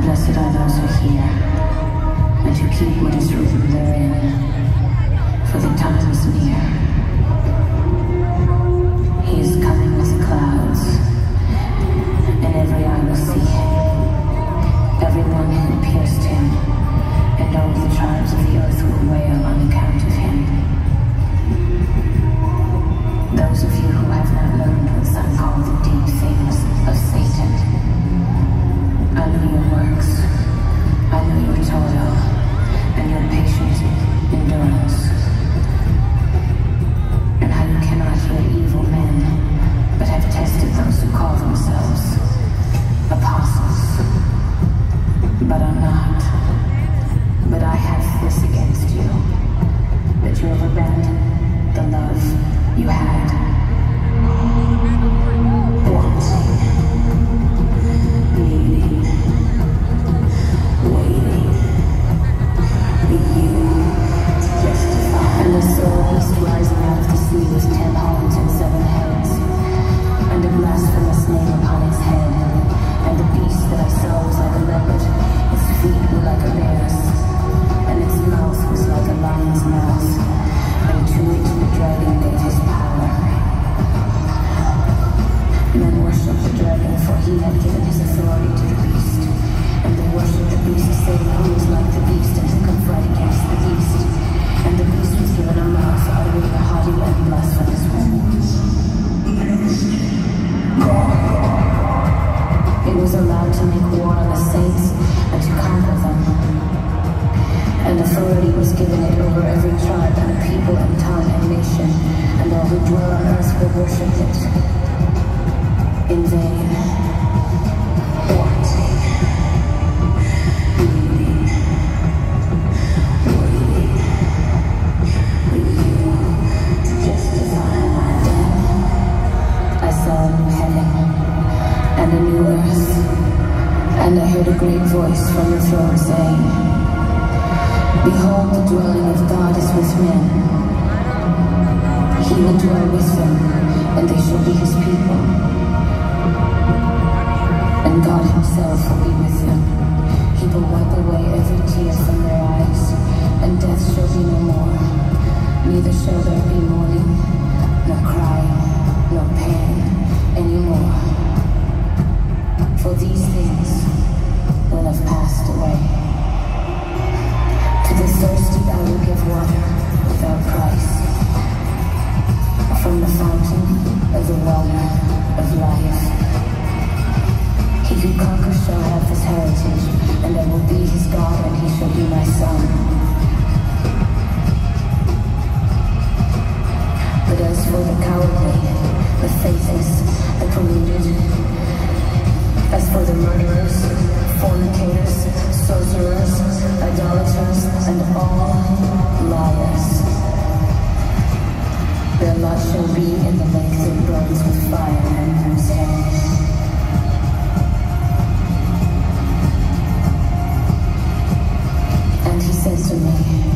Blessed are those who hear, and who keep what is written therein, for the time is near. He is coming with clouds, and every eye will see him, everyone who pierced him, and all the tribes of the earth will wail on account of him. Those of you who have not learned what some call the deep things of Satan, I know your works, I know your toil, and your patient endurance, and how you cannot hear evil men, but have tested those who call themselves apostles, but are not. But I have this against you, that you have abandoned the love you had. Wanting, needing, waiting, you justify. And I saw a beast rising out of the sea with 10 horns and 7 heads, and a blasphemous name upon its head. And the beast that I saw was like a leopard, its feet were like a bear's, and its mouth was like a lion's mouth, and to it the dragon gave his power. Men worshipped the dragon, for he had given his authority to the beast, and they worshipped the beast, saying, "Who is like the beast, and who can fight against the beast?" And the beast was given a mouth, uttering a haughty and blasphemous words. It was allowed to make war on the saints and to conquer them. And authority was given it over every tribe and people and tongue and nation, and all who dwell on earth will worship it. In vain, wanting, needing, waiting, with you to justify my death. I saw a new heaven and a new earth, and I heard a great voice from the throne saying, "Behold, the dwelling of God is with men. He will dwell with them, and they shall be his people. And God himself will be with them. He will wipe away every tear from their eyes, and death shall be no more. Neither shall there be mourning, nor crying, nor pain anymore. For these things will have passed away. To the thirsty I will give water without price, from the fountain of the water of life. He who conquers shall have this heritage, and I will be his God, and he shall be my son. But as for the cowardly, the faithless, the polluted, as for the murderers, fornicators, sorcerers, idolaters, and all liars, their lot shall be in the lake that burns with fire and brimstone. And he said to me,